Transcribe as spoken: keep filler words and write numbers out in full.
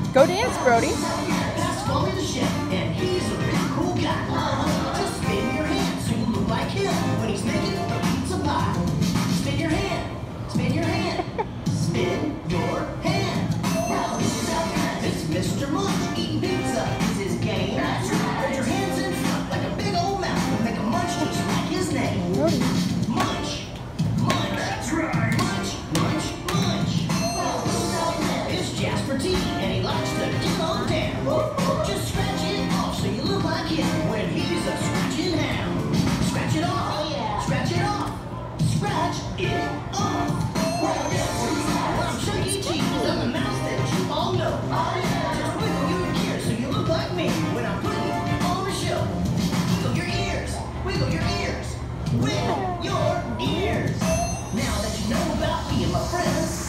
Go dance, Brody. That's Wally the chef, and he's a really cool guy. Just spin your hand so you look like him when he's making a pizza pie. Spin your hand, spin your hand, spin your hand. Now this is how it's Mister Munch eating pizza. Is his game. That's right. Put your hands in front like a big old mouth and make a munch just like his name. Munch, munch. That's right. Munch, munch, munch. It's Jasper T, and he likes to get on down. Just scratch it off so you look like him when he's a scratching hound. Scratch it off. Oh, yeah. Scratch it off. Scratch it off. Well, well, I'm Chuck E. Cheese. I'm the mouse that you all know. Just wiggle your ears so you look like me when I'm putting on the show. Wiggle your ears. Wiggle your ears. Wiggle your ears. Now that you know about me and my friends,